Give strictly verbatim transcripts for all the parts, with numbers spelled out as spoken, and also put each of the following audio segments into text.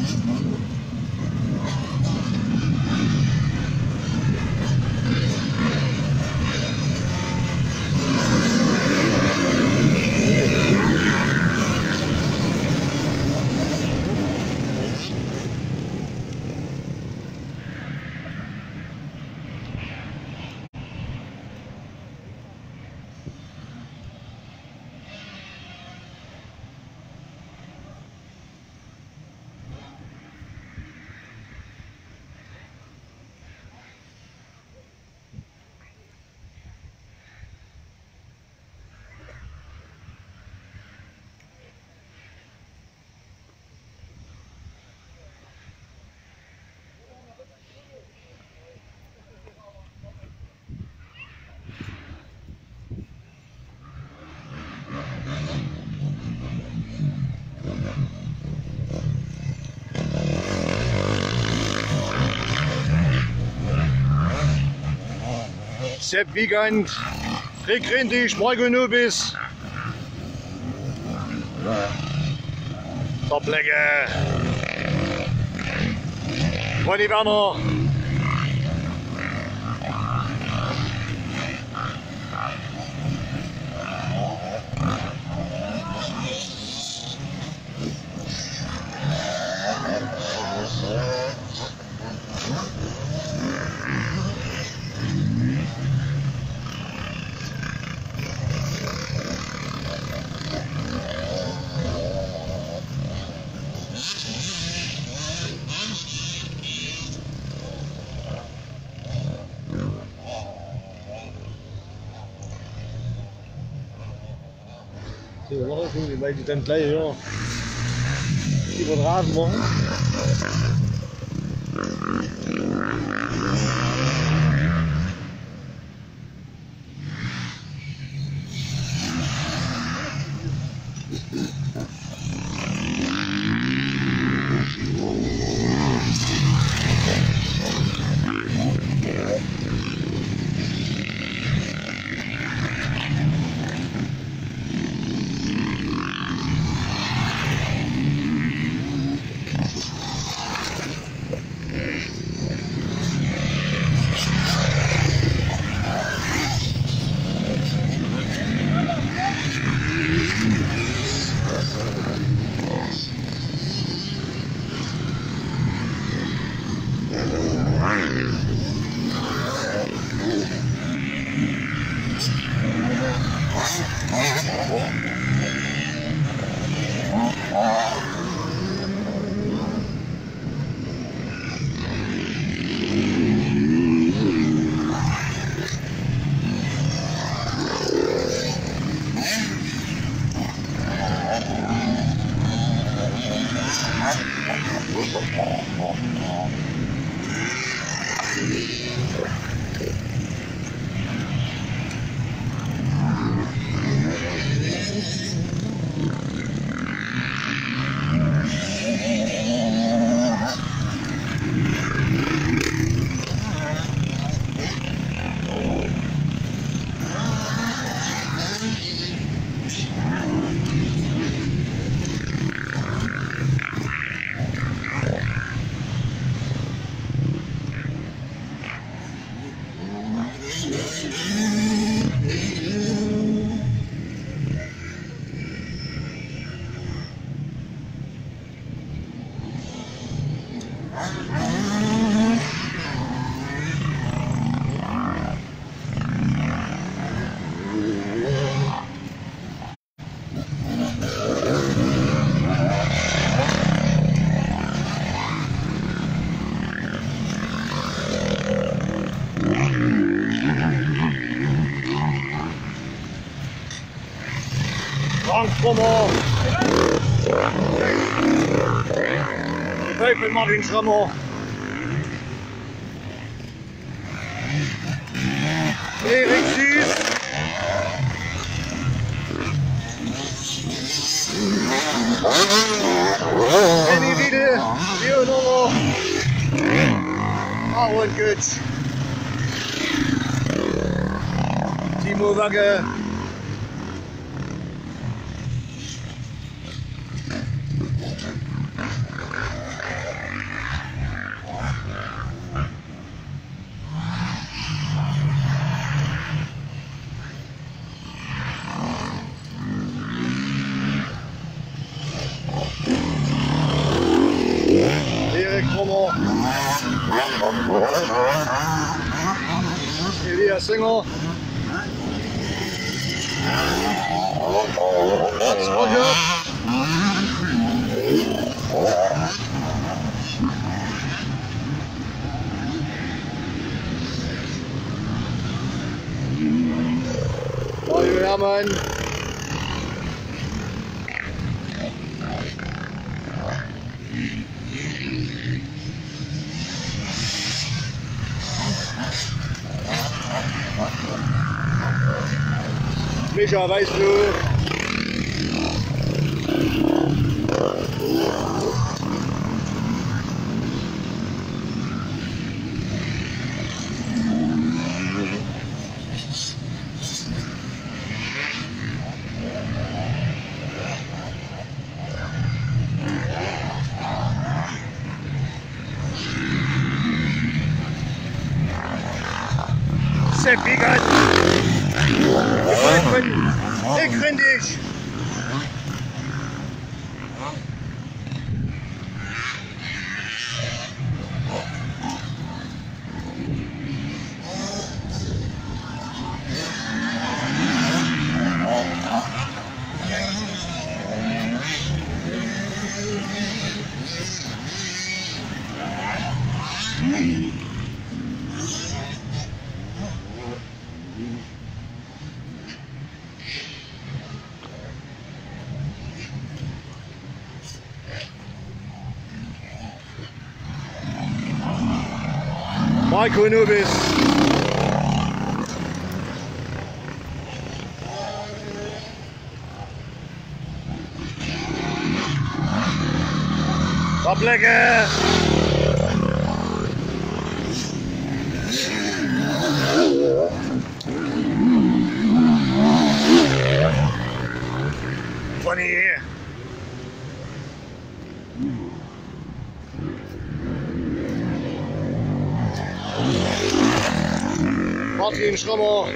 Sepp Wiegand, Rick Rindisch, Marco Nubis. Der Blecke. Ronny Werner. So, noch gucken, weil die dann gleich ja, über den Rasen machen. Schrammer. Teufel Martin Schrammer. Erik Süß. Henny Wiedel. Leonora. Aaron Götz. Timo Wagge. Elias Singer. Mats Roger. Mario Hermann. Micha Weißblut. Sepp Wiegand. Gefolgt von Dick Rindig. Marco Nubis. Dopplecke. Funny. Martin Schrömer.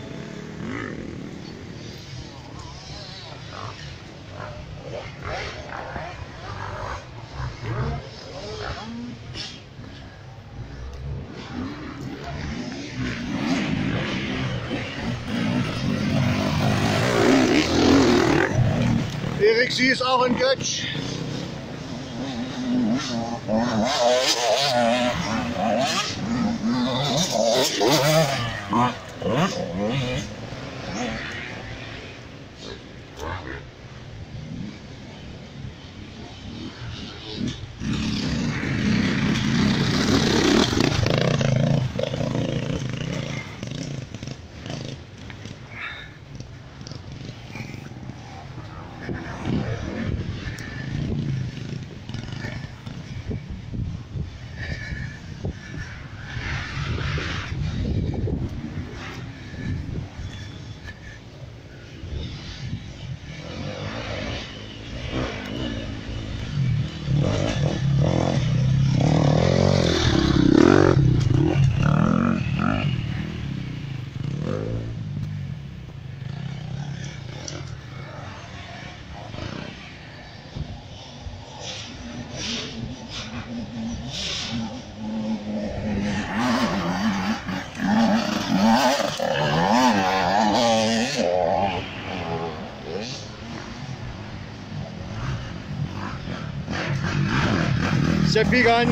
Erik Sie ist auch in Götsch. Sepp Wiegand.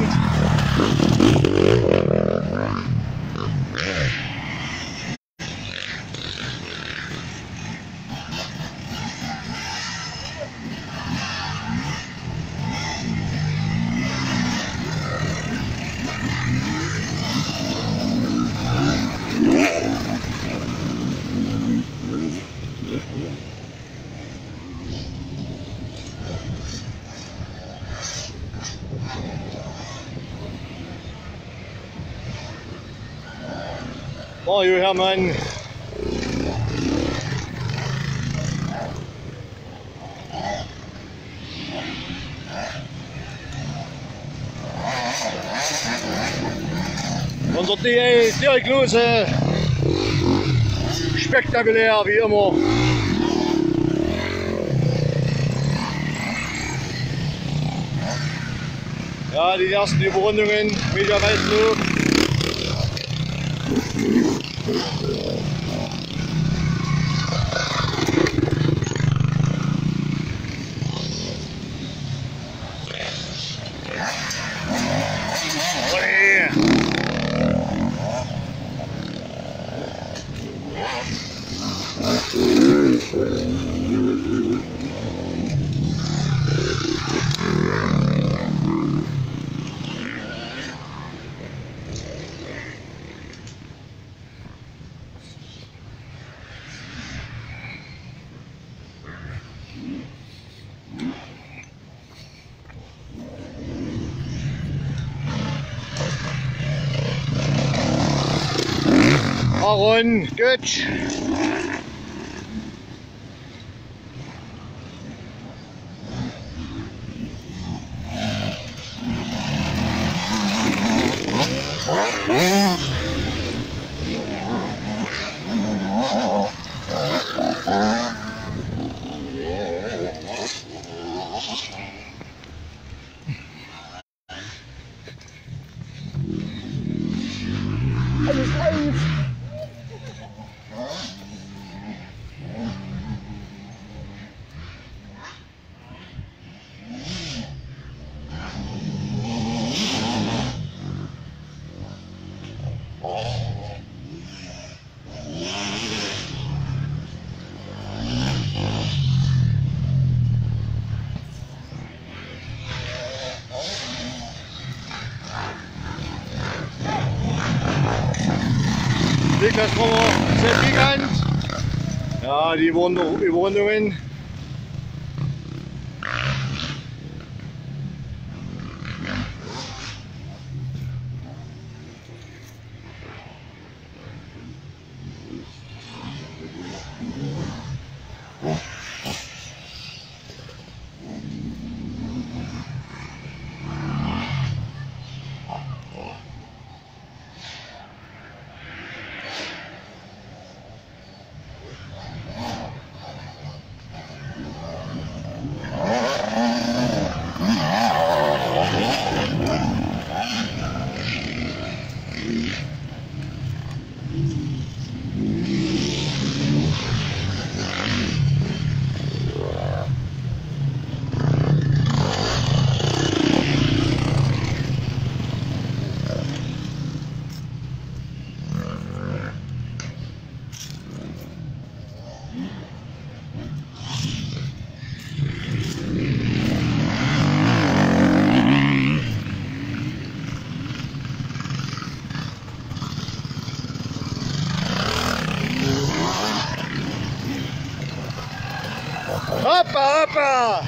Mario Hermann. Unser D A Dirk Lose. Spektakulär wie immer. Ja, die ersten Überrundungen, Meterweitflug. Aaron, Götsch. Alles eins. Das war sehr pikant. Ja, die Überrundungen. Hoppa, hoppa!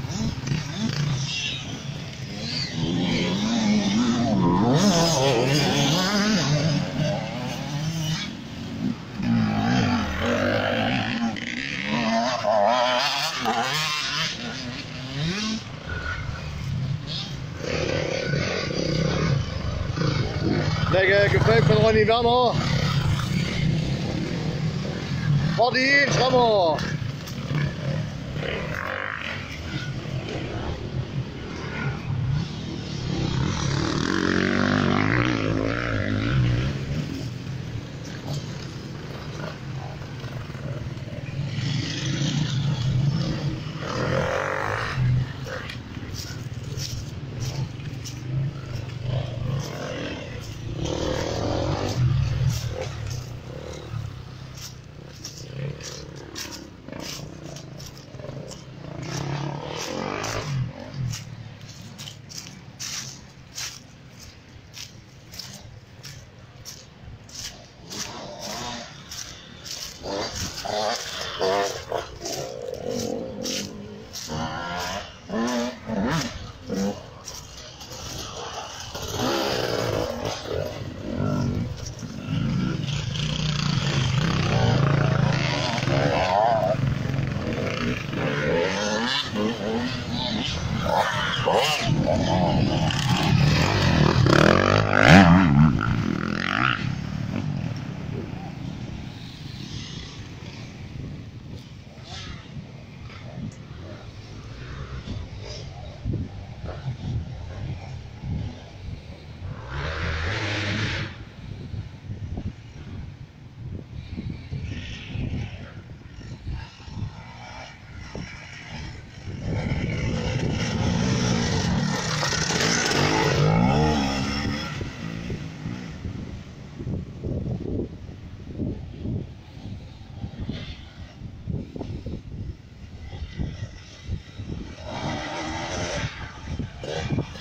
Lecker, gefolgt von Ronny Werner. Martin Schrammer.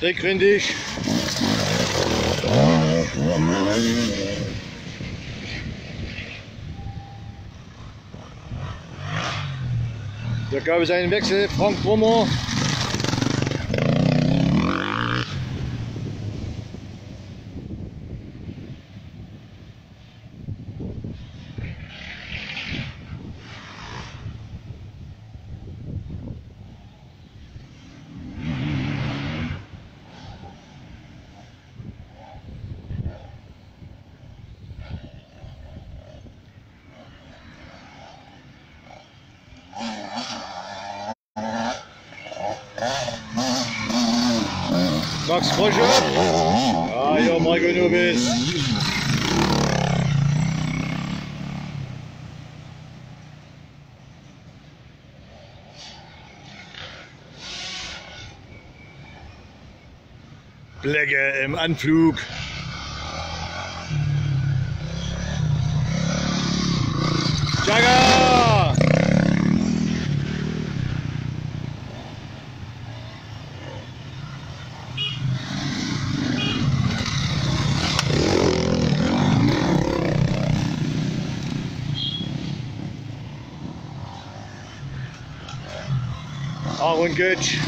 Drehgründig. Hier gab es einen Wechsel, Frank Brummer. Max Frosche. Ja, ja, Marco Nobis. Blecke im Anflug. Jagger! Aaron Götsch.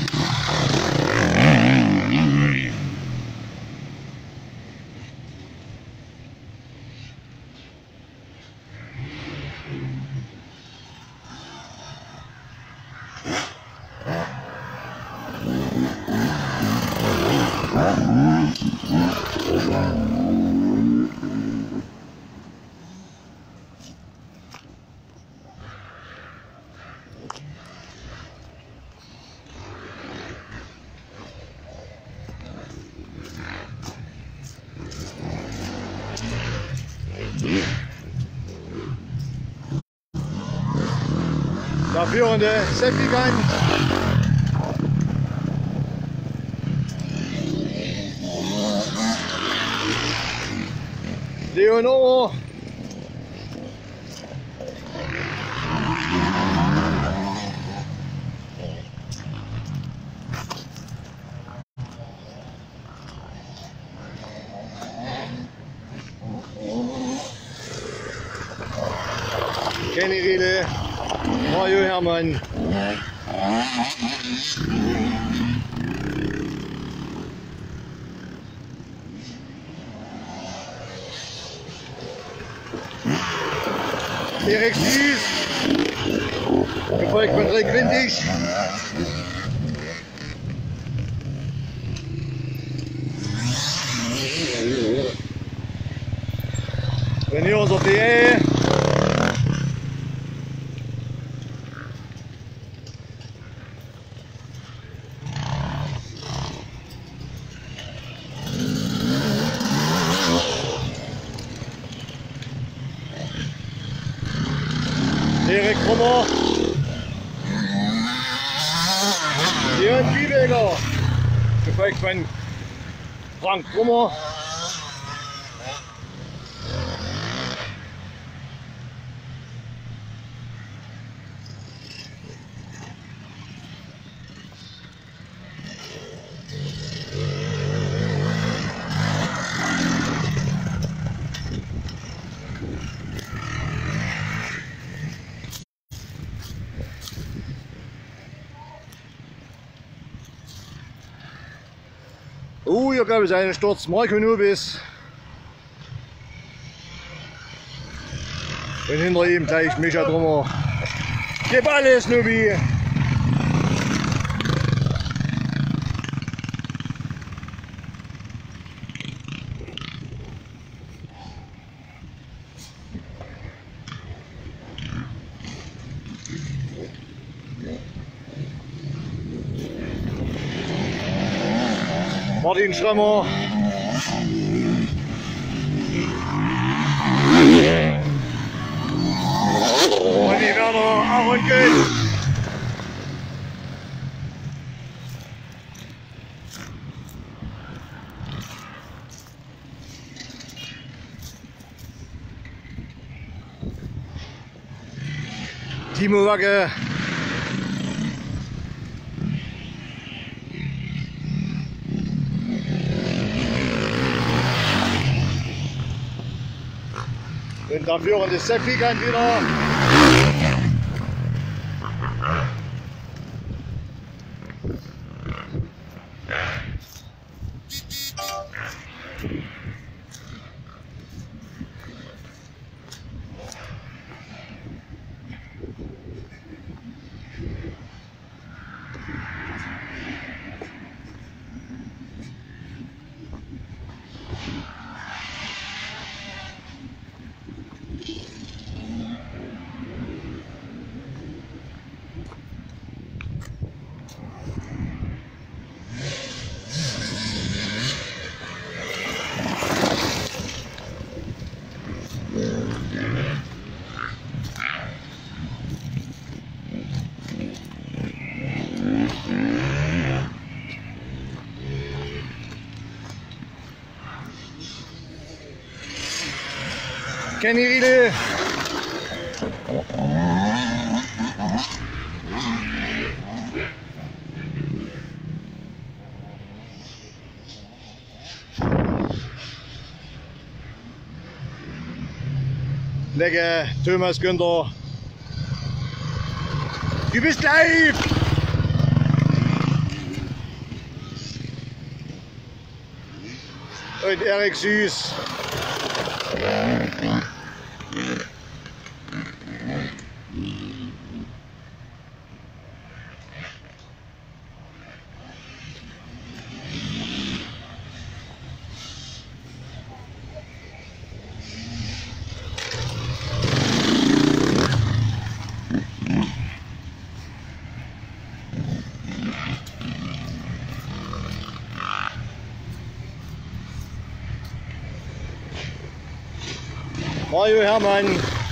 Der führende Seppigan. Leonor. Kenny Riede. Mario Hermann. Erik Süß. Gefolgt von Rick Windig. René unser D E. Erik Brummer. Jörn Kiebeger. Gefolgt von Frank Brummer. Oh, hier gab es einen Sturz. Marco Nobis. Und hinter ihm gleich Micha Drummer. Gib alles, Nubi! Martin Schremmer. Ronny Werner, Aaron Götsch. Timo Wacke. Und dafür das Seppi-Kant wieder. Kenny Riedel. Lecke, Thomas Günther. Du bist live! Und Erik Süß. Mario Hermann.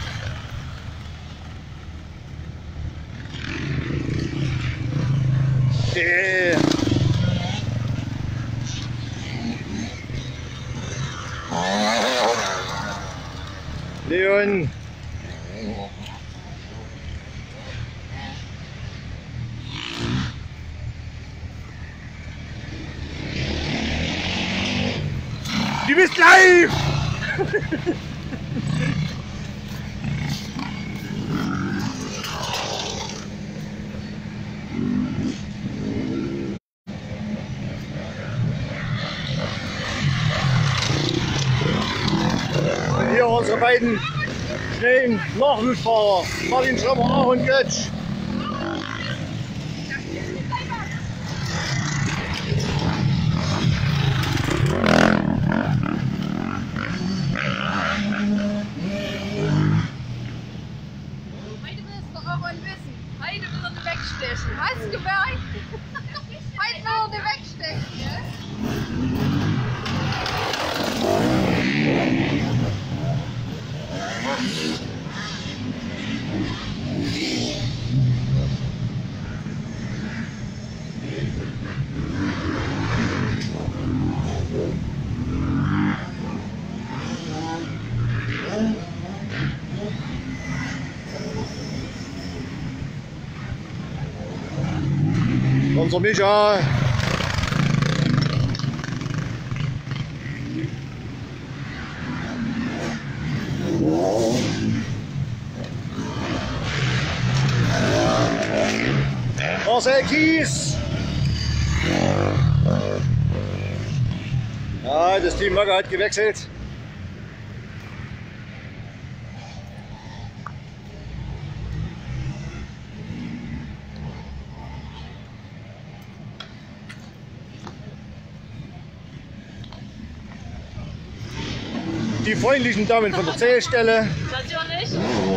Äh. Leon. Du bist live! Und hier unsere beiden schnellen Nachwuchsfahrer, Martin Schrammer und Götsch. Heute will er nicht wegstechen. Hast du gemerkt? Heute will er nicht wegstechen, ja? Unser Micha. Marcel Kies. Ja, das Team Magger hat gewechselt. Die freundlichen Damen von der Zählstelle. Natürlich.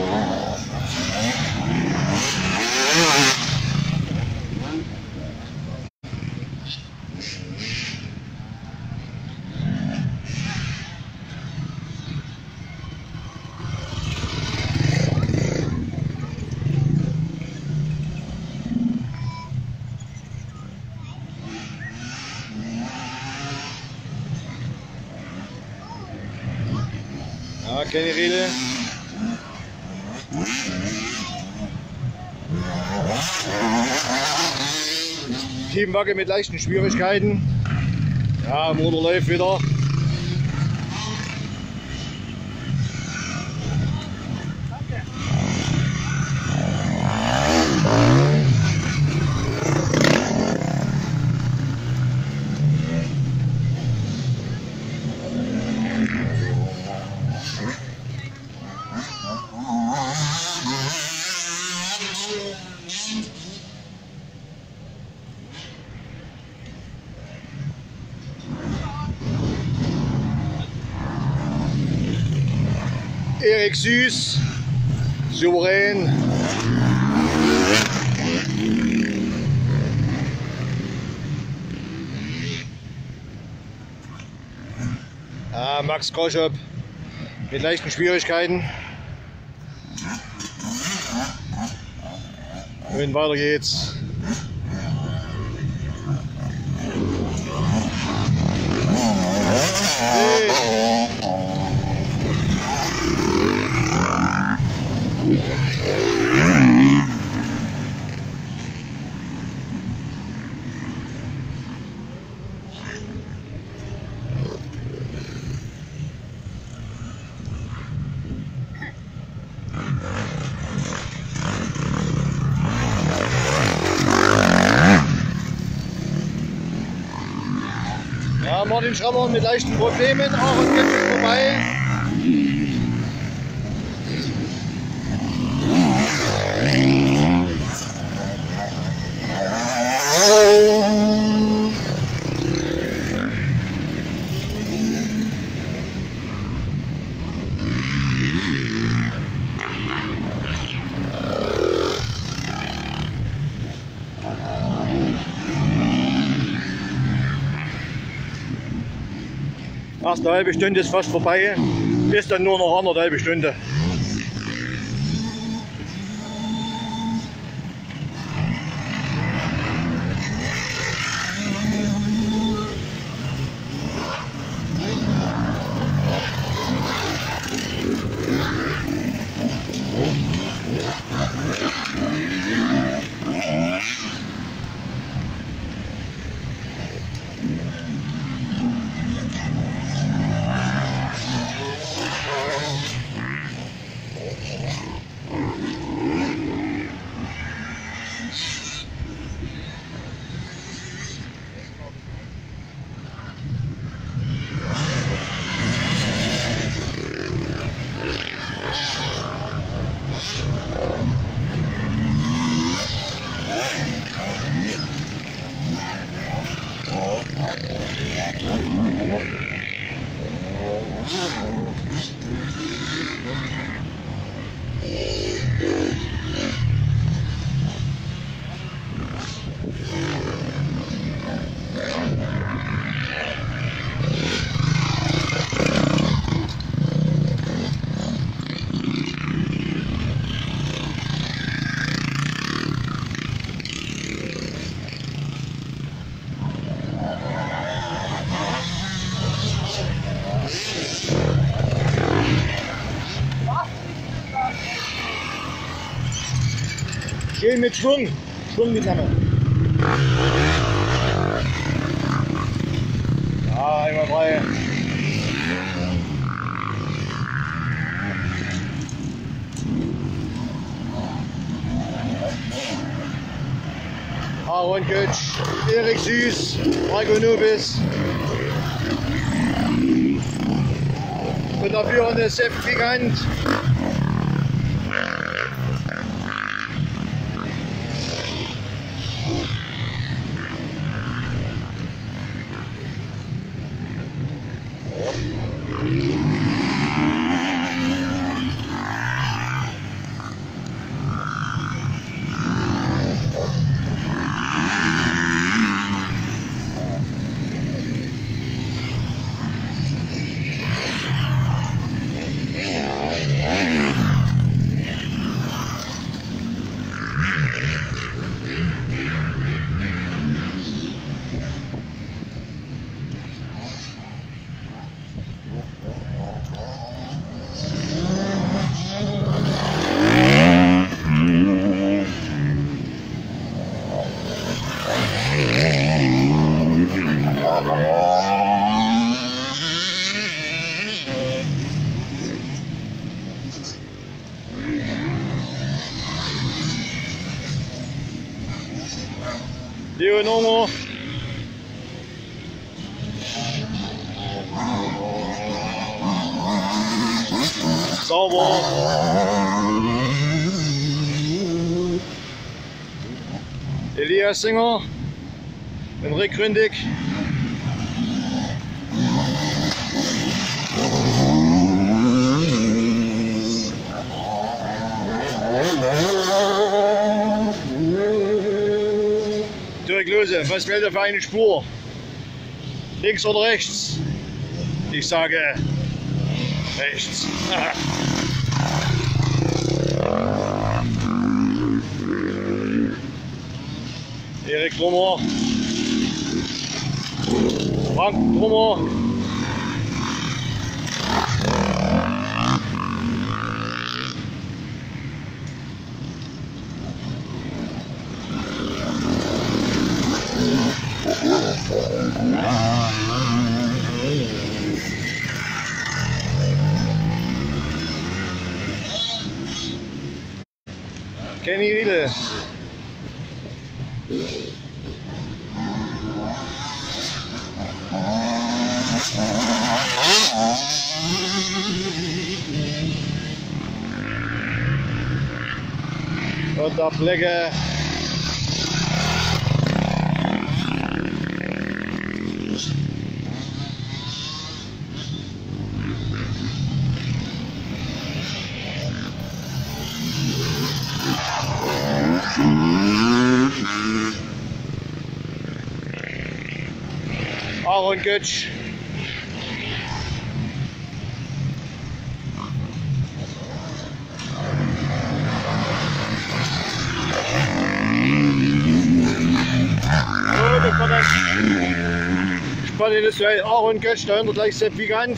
Ja, keine Rede. Team Wacke mit leichten Schwierigkeiten. Ja, Motor läuft wieder. Erik Süß, souverän. Ja, Max Kroschop mit leichten Schwierigkeiten. Und weiter geht's. Hey. Ja, Martin Schrammer mit leichten Problemen, auch und jetzt ist vorbei. Erste halbe Stunde ist fast vorbei, ist dann nur noch anderthalb Stunde. Schön mit Schwung, Schwung miteinander. Ja, einmal frei. Aaron Götsch, Erik Süß, Marco Nobis. Und der führende Sepp Gigant. Leonor. Sauber. Elias Singer und Rick Ründig. Leute, was wählt ihr für eine Spur? Links oder rechts? Ich sage rechts. Erik Trummer, Frank Trummer. Kenny Riedel. Und der Pflege. Aaron Götsch. Spannendes Duell. Aaron Götsch, dahinter gleich Sepp Wiegand.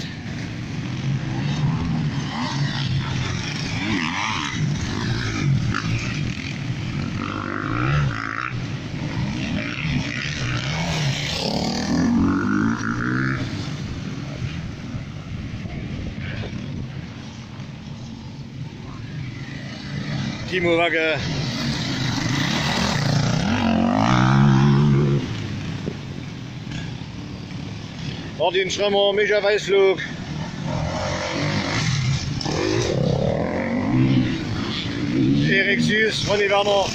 Timo Wagge. Martin Schremmer, Micha Weißflug. Erik Süß, Ronny Werner.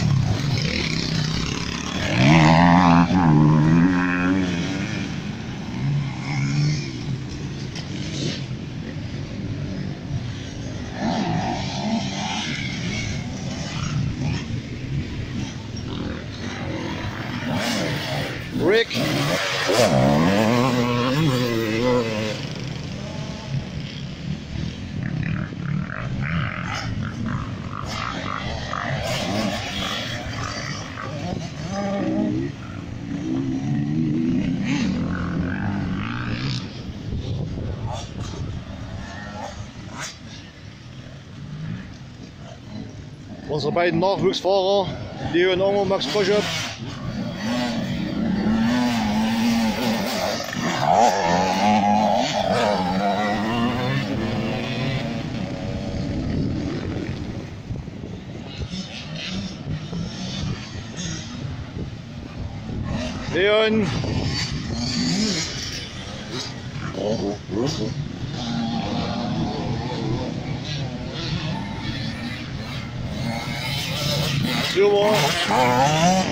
Rick. Unsere beiden Nachwuchsfahrer, Leon Onger, Max Boschop. Leon. Super.